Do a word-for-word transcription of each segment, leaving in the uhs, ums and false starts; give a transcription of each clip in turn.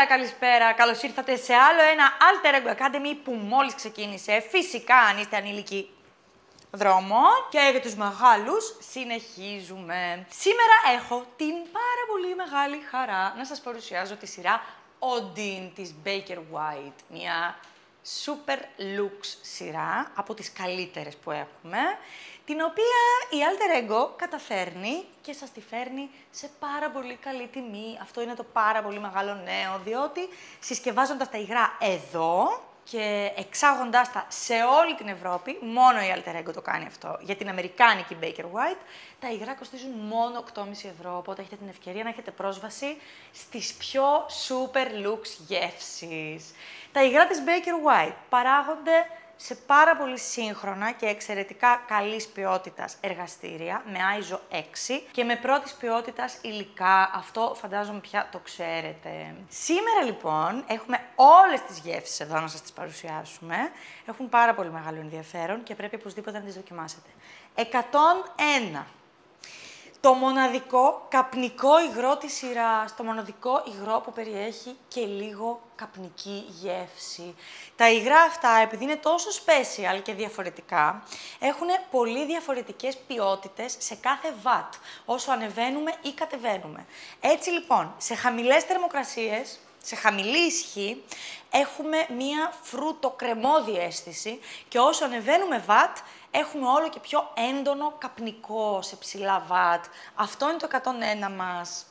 Καλησπέρα, καλησπέρα. Καλώς ήρθατε σε άλλο ένα Alter Ego Academy που μόλις ξεκίνησε. Φυσικά, αν είστε ανήλικοι, δρόμο. Και για τους μεγάλους συνεχίζουμε. Σήμερα έχω την πάρα πολύ μεγάλη χαρά να σας παρουσιάζω τη σειρά Odin της Baker White. Μια super lux σειρά, από τις καλύτερες που έχουμε, την οποία η Alter Ego καταφέρνει και σας τη φέρνει σε πάρα πολύ καλή τιμή. Αυτό είναι το πάρα πολύ μεγάλο νέο, διότι συσκευάζοντας τα υγρά εδώ και εξάγοντάς τα σε όλη την Ευρώπη, μόνο η Alter Ego το κάνει αυτό. Για την αμερικάνικη Baker White, τα υγρά κοστίζουν μόνο οκτώ κόμμα πέντε ευρώ, οπότε έχετε την ευκαιρία να έχετε πρόσβαση στις πιο super lux γεύσεις. Τα υγρά της Baker White παράγονται σε πάρα πολύ σύγχρονα και εξαιρετικά καλής ποιότητας εργαστήρια, με άιζο έξι και με πρώτης ποιότητας υλικά. Αυτό φαντάζομαι πια το ξέρετε. Σήμερα λοιπόν έχουμε όλες τις γεύσεις εδώ να σας τις παρουσιάσουμε. Έχουν πάρα πολύ μεγάλο ενδιαφέρον και πρέπει οπωσδήποτε να τις δοκιμάσετε. εκατόν ένα. Το μοναδικό καπνικό υγρό της σειράς, το μοναδικό υγρό που περιέχει και λίγο καπνική γεύση. Τα υγρά αυτά, επειδή είναι τόσο special και διαφορετικά, έχουν πολύ διαφορετικές ποιότητες σε κάθε watt, όσο ανεβαίνουμε ή κατεβαίνουμε. Έτσι λοιπόν, σε χαμηλές θερμοκρασίες, σε χαμηλή ισχύ, έχουμε μία φρουτοκρεμώδη αίσθηση και όσο ανεβαίνουμε watt, έχουμε όλο και πιο έντονο καπνικό σε ψηλά watt. Αυτό είναι το εκατόν ένα μας.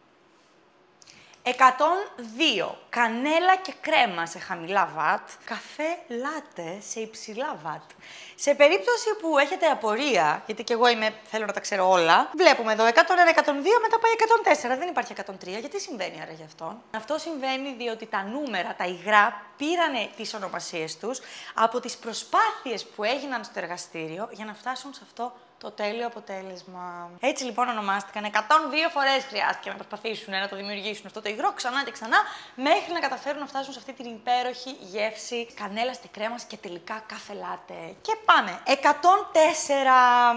εκατόν δύο. Κανέλα και κρέμα σε χαμηλά watt. Καφέ λάτε σε υψηλά watt. Σε περίπτωση που έχετε απορία, γιατί και εγώ είμαι, θέλω να τα ξέρω όλα, βλέπουμε εδώ εκατόν ένα, εκατόν δύο, μετά πάει εκατόν τέσσερα. Δεν υπάρχει εκατόν τρία. Γιατί συμβαίνει άρα γι' αυτό? Αυτό συμβαίνει διότι τα νούμερα, τα υγρά, πήρανε τις ονομασίες τους από τις προσπάθειες που έγιναν στο εργαστήριο για να φτάσουν σε αυτό το τέλειο αποτέλεσμα. Έτσι λοιπόν ονομάστηκαν. εκατόν δύο φορές χρειάστηκε να προσπαθήσουν να το δημιουργήσουν αυτό το υγρό ξανά και ξανά, μέχρι να καταφέρουν να φτάσουν σε αυτή την υπέροχη γεύση κανέλας και κρέμας και τελικά καφέ λάτε. Και πάμε. εκατόν τέσσερα.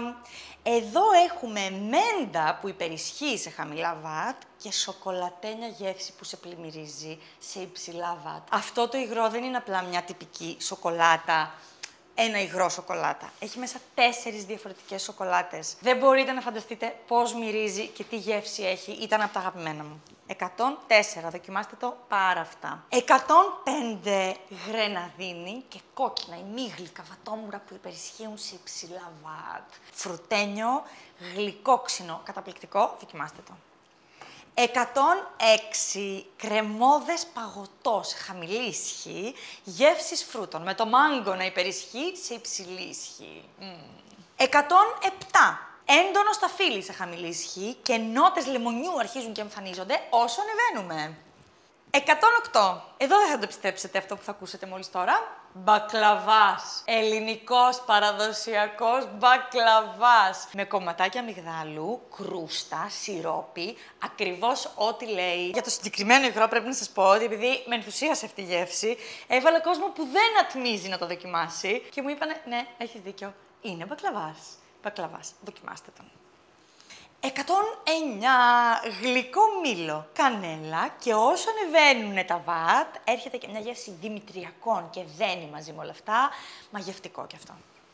Εδώ έχουμε μέντα που υπερισχύει σε χαμηλά watt και σοκολατένια γεύση που σε πλημμυρίζει σε υψηλά watt. Αυτό το υγρό δεν είναι απλά μια τυπική σοκολάτα. Ένα υγρό σοκολάτα. Έχει μέσα τέσσερις διαφορετικές σοκολάτες. Δεν μπορείτε να φανταστείτε πώς μυρίζει και τι γεύση έχει. Ήταν από τα αγαπημένα μου. εκατόν τέσσερα. Δοκιμάστε το πάρα αυτά. εκατόν πέντε. Γρεναδίνη και κόκκινα ημίγλυκα βατόμουρα που υπερισχύουν σε υψηλά watt. Φρουτένιο, γλυκόξινο, καταπληκτικό. Δοκιμάστε το. εκατόν έξι. Κρεμώδες παγωτό σε χαμηλή ισχύ, γεύσεις φρούτων, με το μάγκο να υπερισχύει σε υψηλή ισχύ. Mm. εκατόν επτά. Έντονο σταφύλι σε χαμηλή ισχύ και νότες λεμονιού αρχίζουν και εμφανίζονται όσο ανεβαίνουμε. εκατόν οκτώ. Εδώ δεν θα το πιστέψετε αυτό που θα ακούσετε μόλις τώρα. Μπακλαβάς. Ελληνικός παραδοσιακός μπακλαβάς. Με κομματάκια αμυγδάλου, κρούστα, σιρόπι, ακριβώς ό,τι λέει. Για το συγκεκριμένο υγρό πρέπει να σας πω ότι επειδή με ενθουσίασε αυτή η γεύση, έβαλα κόσμο που δεν ατμίζει να το δοκιμάσει και μου είπανε ναι, έχεις δίκιο, είναι μπακλαβάς. Μπακλαβάς, δοκιμάστε τον. εκατόν εννιά. Γλυκό μήλο, κανέλα και όσο ανεβαίνουν τα βατ, έρχεται και μια γεύση δημητριακών και δένει μαζί με όλα αυτά. Μαγευτικό κι αυτό.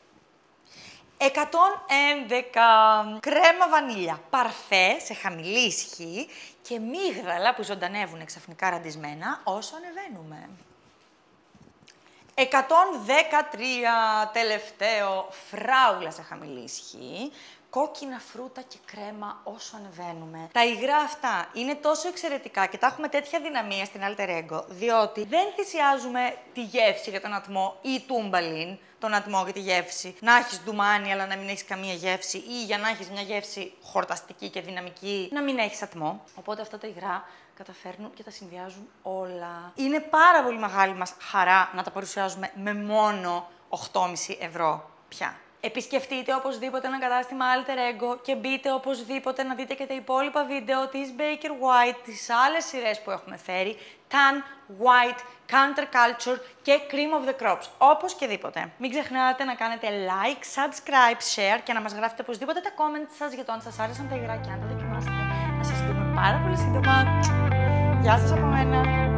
εκατόν έντεκα. Κρέμα βανίλια, παρφέ σε χαμηλή ισχύ και μίγδαλα που ζωντανεύουν ξαφνικά ραντισμένα όσο ανεβαίνουμε. εκατόν δεκατρία. Τελευταίο, φράουλα σε χαμηλή ισχύ. Κόκκινα φρούτα και κρέμα όσο ανεβαίνουμε. Τα υγρά αυτά είναι τόσο εξαιρετικά και τα έχουμε τέτοια δυναμία στην Alter Ego, διότι δεν θυσιάζουμε τη γεύση για τον ατμό ή τούμπαλιν, τον ατμό για τη γεύση. Να έχεις ντουμάνι, αλλά να μην έχεις καμία γεύση, ή για να έχεις μια γεύση χορταστική και δυναμική, να μην έχεις ατμό. Οπότε αυτά τα υγρά καταφέρνουν και τα συνδυάζουν όλα. Είναι πάρα πολύ μεγάλη μας χαρά να τα παρουσιάζουμε με μόνο οκτώ κόμμα πέντε ευρώ πια. Επισκεφτείτε οπωσδήποτε ένα κατάστημα Alter Ego και μπείτε οπωσδήποτε να δείτε και τα υπόλοιπα βίντεο της Baker White, τις άλλες σειρές που έχουμε φέρει, Tan, White, Counterculture και Cream of the Crops, όπως και δίποτε. Μην ξεχνάτε να κάνετε like, subscribe, share και να μας γράφετε οπωσδήποτε τα comments σας για το αν σας άρεσαν τα υγρά και αν τα δοκιμάσετε. Να σας δούμε πάρα πολύ σύντομα. Γεια σας από μένα.